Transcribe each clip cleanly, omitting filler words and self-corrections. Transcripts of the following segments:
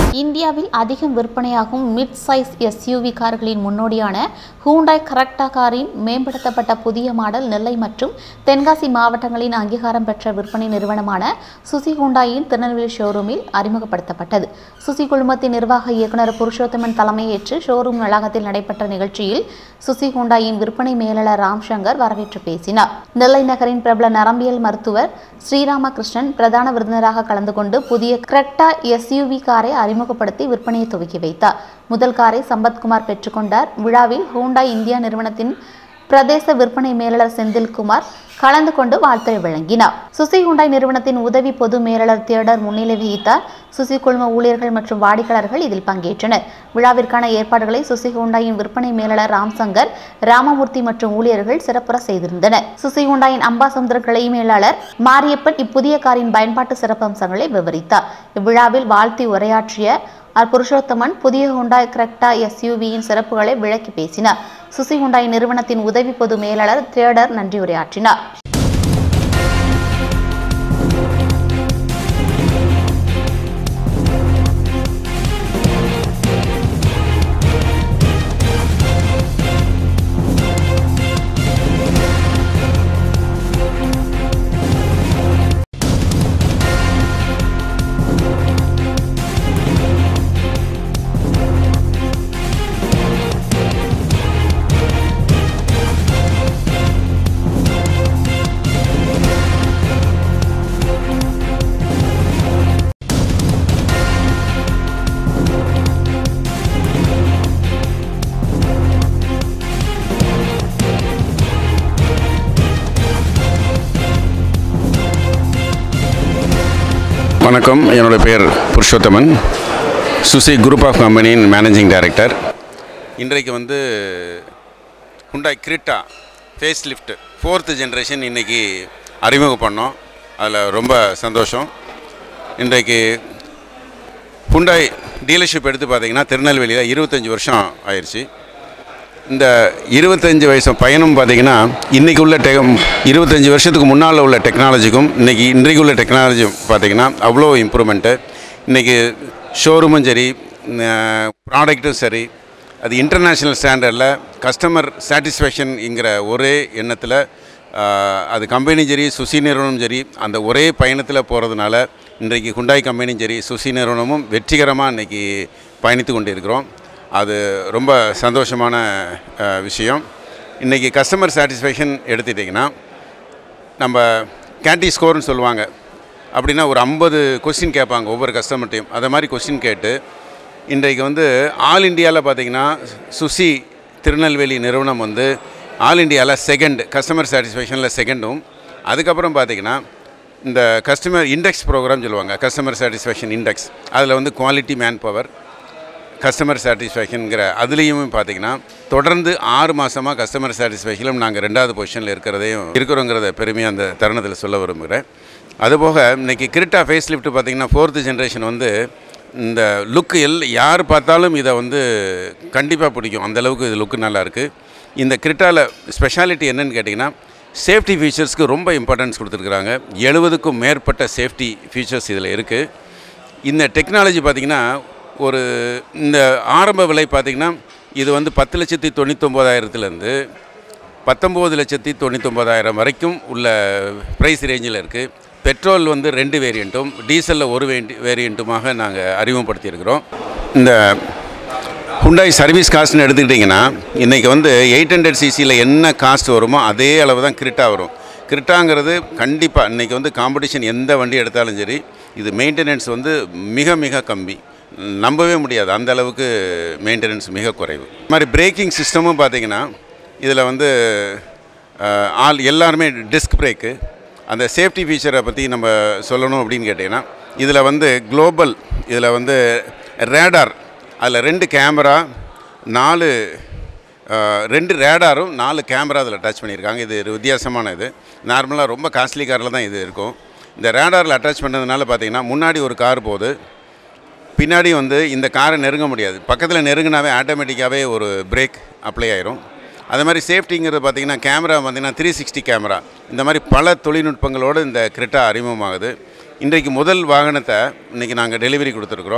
இந்தியாவில் அதிகம் விற்பனையாகும் மிட் சைஸ் எஸ்யூவி கார்களின் முன்னோடியான ஹூண்டாய் கரெக்டா காரின் மேம்படுத்தப்பட்ட புதிய மாடல் நெல்லை மற்றும் தென்காசி மாவட்டங்களின் அங்கீகாரம் பெற்ற விற்பனை நிறுவனமான சுசி ஹூண்டாயின் திருநெல்வேலி ஷோரூமில் அறிமுகப்படுத்தப்பட்டது. சுசி குழுமத்தின் நிர்வாக இயக்குநர் புருஷோத்தமன் தலைமையேற்று ஷோரூம் வளாகத்தில் நடைபெற்ற நிகழ்ச்சியில் சுசி ஹூண்டாயின் விற்பனை மேலாளர் ராம்சங்கர் வரவேற்று பேசினார். நெல்லை நகரின் பிரபல நரம்பியல் மருத்துவர் ஸ்ரீராமகிருஷ்ணன் பிரதான விருந்தினராக கலந்து கொண்டு புதிய கரெக்டா எஸ்யூவி காரை அறிமுகப்படுத்தி விற்பனையை துவக்கி வைத்தார். முதல் காரை சம்பத்குமார் பெற்றுக்கொண்டார். விழாவில் ஹூண்டாய் இந்தியா நிறுவனத்தின் பிரதேச விற்பனை மேலாளர் செந்தில்குமார் கலந்து கொண்டு வாழ்த்துரை வழங்கினார். சுசி ஹூண்டாய் நிறுவனத்தின் உதவி பொது மேலாளர் தியேடர் முன்னிலை வகித்தார். சுசி குழும ஊழியர்கள் மற்றும் வாடிக்கையாளர்கள் இதில் பங்கேற்றனர். விழாவிற்கான ஏற்பாடுகளை சுசி ஹூண்டாயின் விற்பனை மேலாளர் ராம்சங்கர், ராமமூர்த்தி மற்றும் ஊழியர்கள் சிறப்புற செய்திருந்தனர். சுசி ஹூண்டாயின் அம்பாசமுத்திர கிளை மேலாளர் மாரியப்பன் இப்புதிய காரின் பயன்பாட்டு சிறப்பம்சங்களை விவரித்தார். இவ்விழாவில் வாழ்த்தி உரையாற்றிய புருஷோத்தமன் புதிய ஹூண்டாய் கரெக்டா எஸ்யூவியின் சிறப்புகளை விளக்கி பேசினார். சுசி ஹூண்டாய் நிறுவனத்தின் உதவி பொது மேலாளர் தியேடர் நன்றி உரையாற்றினார். வணக்கம், என்னோட பேர் புருஷோத்தமன், சுசி குரூப் ஆஃப் கம்பெனியின் மேனேஜிங் டைரக்டர். இன்றைக்கு Hyundai Creta facelift 4th generation இன்றைக்கி அறிமுகம் பண்ணோம். அதில் ரொம்ப சந்தோஷம். இன்றைக்கு ஹூண்டாய் டீலர்ஷிப் எடுத்து பார்த்திங்கன்னா திருநெல்வேலியில் 25 வருஷம் ஆயிடுச்சு. இந்த 25 வயசு பயணம் பார்த்திங்கன்னா இன்றைக்கி உள்ள 25 வருஷத்துக்கு முன்னால் உள்ள டெக்னாலஜிக்கும் இன்றைக்கு உள்ள டெக்னாலஜியும் பார்த்திங்கன்னா அவ்வளோ இம்ப்ரூவ்மெண்ட்டு. இன்றைக்கி ஷோரூமும் சரி, ப்ராடக்ட்டும் சரி, அது இன்டர்நேஷ்னல் ஸ்டாண்டர்டில் கஸ்டமர் சாட்டிஸ்ஃபேக்ஷன்ங்கிற ஒரே எண்ணத்தில் அது கம்பெனியும் சரி, சுசி நிறுவனமும் சரி, அந்த ஒரே பயணத்தில் போகிறதுனால இன்றைக்கு ஹூண்டாய் கம்பெனியும் சரி, சுசி நிறுவனமும் வெற்றிகரமாக இன்றைக்கி பயணித்து கொண்டு இருக்கிறோம். அது ரொம்ப சந்தோஷமான விஷயம். இன்றைக்கி கஸ்டமர் சாட்டிஸ்ஃபேக்ஷன் எடுத்துட்டிங்கன்னா நம்ம கேட்டி ஸ்கோர்னு சொல்லுவாங்க. அப்படின்னா ஒரு 50 கொஸ்டின் கேட்பாங்க ஒவ்வொரு கஸ்டமர்ட்டையும். அதை மாதிரி கொஸ்டின் கேட்டு இன்றைக்கு ஆல் இண்டியாவில் பார்த்திங்கன்னா சுசி திருநெல்வேலி நிறுவனம் ஆல் இண்டியாவில் செகண்ட், கஸ்டமர் சாட்டிஸ்ஃபேக்ஷனில் செகண்டும். அதுக்கப்புறம் பார்த்திங்கன்னா இந்த கஸ்டமர் இண்டெக்ஸ் ப்ரோக்ராம் சொல்லுவாங்க, கஸ்டமர் சாட்டிஸ்ஃபேக்ஷன் இண்டெக்ஸ். அதில் குவாலிட்டி மேன் பவர், கஸ்டமர் சாட்டிஸ்ஃபேக்ஷனுங்கிற அதுலேயும் பார்த்திங்கன்னா தொடர்ந்து 6 மாதமாக கஸ்டமர் சாட்டிஸ்ஃபேக்ஷனிலும் நாங்கள் 2வது பொசிஷனில் இருக்கிறோங்கிறத பெருமையாக அந்த தருணத்தில் சொல்ல விரும்புகிறேன். அதுபோக இன்றைக்கி கிரெட்டா ஃபேஸ் லிஃப்ட் பார்த்திங்கன்னா 4th ஜென்ரேஷன் இந்த லுக்கு யார் பார்த்தாலும் இதை கண்டிப்பாக பிடிக்கும். அந்தளவுக்கு இது லுக்கு நல்லாயிருக்கு. இந்த கிரெட்டாவில் ஸ்பெஷாலிட்டி என்னென்னு கேட்டிங்கன்னா சேஃப்டி ஃபீச்சர்ஸ்க்கு ரொம்ப இம்பார்ட்டன்ஸ் கொடுத்துருக்குறாங்க. 70க்கும் மேற்பட்ட சேஃப்டி ஃபீச்சர்ஸ் இதில் இருக்குது. இந்த டெக்னாலஜி பார்த்திங்கன்னா இந்த ஆரம்ப விலை பார்த்திங்கன்னா இது 10,99,000 19,99,000 வரைக்கும் உள்ள ப்ரைஸ் ரேஞ்சில் இருக்குது. பெட்ரோல் 2 வேரியண்ட்டும், டீசலில் 1 வேரியண்ட்டுமாக நாங்கள் அறிமுகப்படுத்தியிருக்கிறோம். இந்த ஹூண்டாய் சர்வீஸ் காஸ்ட்னு எடுத்துக்கிட்டிங்கன்னா இன்றைக்கி 800cc என்ன காஸ்ட் வருமோ அதே அளவு தான் கிரெட்டா வரும். கிரெட்டாங்கிறது கண்டிப்பாக இன்றைக்கி காம்படிஷன் எந்த வண்டி எடுத்தாலும் சரி, இது மெயின்டெனன்ஸ் மிக மிக கம்மி, நம்பவே முடியாது. அந்த அளவுக்கு மெயின்டெனன்ஸ் மிக குறைவு. இது மாதிரி பிரேக்கிங் சிஸ்டமும் பார்த்திங்கன்னா இதில் எல்லாருமே டிஸ்க் பிரேக்கு. அந்த சேஃப்டி ஃபீச்சரை பற்றி நம்ம சொல்லணும் அப்படின்னு கேட்டிங்கன்னா இதில் குளோபல், இதில் ரேடார், அதில் 2 கேமரா, 2 ரேடாரும் 4 கேமரா அதில் அட்டாச் பண்ணியிருக்காங்க. இது ஒரு வித்தியாசமான இது. நார்மலாக ரொம்ப காஸ்ட்லி காரில் தான் இது இருக்கும். இந்த ரேடாரில் அட்டாச் பண்ணுறதுனால பார்த்திங்கன்னா முன்னாடி ஒரு கார் போகுது, பின்னாடி இந்த காரை நெருங்க முடியாது. பக்கத்தில் நெருங்கினாவே ஆட்டோமேட்டிக்காகவே ஒரு பிரேக் அப்ளை ஆயிரும். அது மாதிரி சேஃப்டிங்கிறது பார்த்திங்கன்னா கேமரா 360 கேமரா, இந்த மாதிரி பல தொழில்நுட்பங்களோடு இந்த கிரெட்டா அறிமுகமாகுது. இன்றைக்கு முதல் வாகனத்தை இன்றைக்கி நாங்கள் டெலிவரி கொடுத்துருக்குறோம்.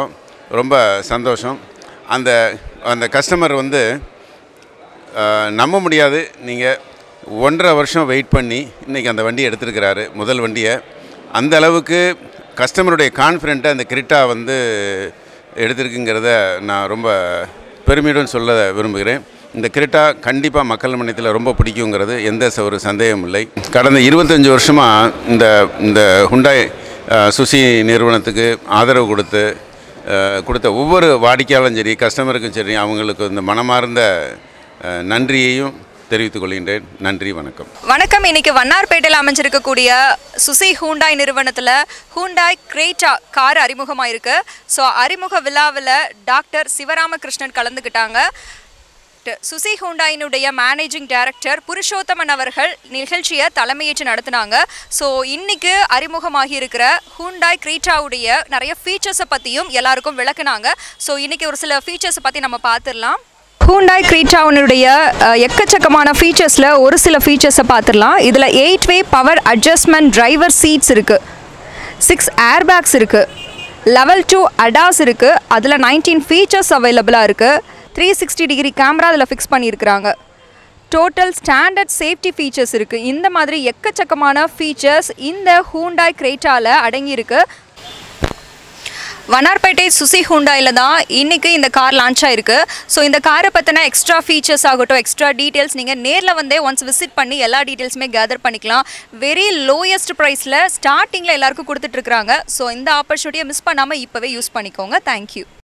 ரொம்ப சந்தோஷம். அந்த அந்த கஸ்டமர் வந்து நம்ப முடியாது. நீங்கள் 1.5 வருஷம் வெயிட் பண்ணி இன்றைக்கி அந்த வண்டியை எடுத்துருக்கிறாரு, முதல் வண்டியை. அந்த அளவுக்கு கஸ்டமருடைய கான்ஃபிடென்ட்டை அந்த கிரிட்டா வந்து எடுத்திருக்குங்கிறத நான் ரொம்ப பெருமையுடன் சொல்ல விரும்புகிறேன். இந்த கிரிட்டா கண்டிப்பாக மக்கள் மன்றத்தில் ரொம்ப பிடிக்குங்கிறது எந்த ஒரு சந்தேகமும் இல்லை. கடந்த 25 வருஷமாக இந்த ஹுண்டாய் சுசி நிறுவனத்துக்கு ஆதரவு கொடுத்த ஒவ்வொரு வாடிக்கையாளரும் சரி, கஸ்டமருக்கும் சரி, அவங்களுக்கு இந்த மனமார்ந்த நன்றியையும் தெரிவித்துக் கொள்கின்றேன். நன்றி, வணக்கம். வணக்கம். இன்னைக்கு வண்ணார்பேட்டையில் அமைஞ்சிருக்கக்கூடிய சுசி ஹூண்டாய் நிறுவனத்தில் ஹூண்டாய் கிரேட்டா கார் அறிமுகமாயிருக்கு. ஸோ அறிமுக விழாவில் டாக்டர் சிவராமகிருஷ்ணன் கலந்துக்கிட்டாங்க. சுசி ஹூண்டாயினுடைய மேனேஜிங் டைரக்டர் புருஷோத்தமன் அவர்கள் நிகழ்ச்சியை தலைமையேற்று நடத்தினாங்க. ஸோ இன்னைக்கு அறிமுகமாகி இருக்கிற ஹூண்டாய் கிரேட்டாவுடைய நிறைய ஃபீச்சர்ஸை பற்றியும் எல்லாருக்கும் விளக்குனாங்க. ஸோ இன்னைக்கு ஒரு சில ஃபீச்சர்ஸை பற்றி நம்ம பார்த்துடலாம். ஹூண்டாய் கிரேட்டாவுடைய எக்கச்சக்கமான ஃபீச்சர்ஸில் ஒரு சில ஃபீச்சர்ஸை பார்த்துடலாம். இதில் eight way power adjustment driver seats இருக்குது, 6 ஏர்பேக்ஸ் இருக்குது, லெவல் 2 அடாஸ் இருக்குது, அதில் 19 ஃபீச்சர்ஸ் அவைலபிளாக இருக்குது. 360 டிகிரி கேமரா அதில் ஃபிக்ஸ் பண்ணியிருக்கிறாங்க. டோட்டல் ஸ்டாண்டர்ட் சேஃப்டி ஃபீச்சர்ஸ் இருக்குது. இந்த மாதிரி எக்கச்சக்கமான ஃபீச்சர்ஸ் இந்த ஹூண்டாய் கிரேட்டாவில் அடங்கியிருக்கு. வண்ணார்பேட்டை சுசி ஹூண்டாயில் தான் இன்றைக்கி இந்த கார் லான்ச் ஆகிருக்கு. ஸோ இந்த காரை பற்றின எக்ஸ்ட்ரா ஃபீச்சர்ஸ் ஆகட்டும், எக்ஸ்ட்ரா டீட்டெயில்ஸ் நீங்கள் நேரில் வந்தே ஒன்ஸ் விசிட் பண்ணி எல்லா டீட்டெயில்ஸுமே கேதர் பண்ணிக்கலாம். வெரி லோயஸ்ட் ப்ரைஸில் ஸ்டார்டிங்கில் எல்லாருக்கும் கொடுத்துட்ருக்குறாங்க. ஸோ இந்த ஆப்பர்ச்சுனிட்டியை மிஸ் பண்ணாமல் இப்போவே யூஸ் பண்ணிக்கோங்க. தேங்க்யூ.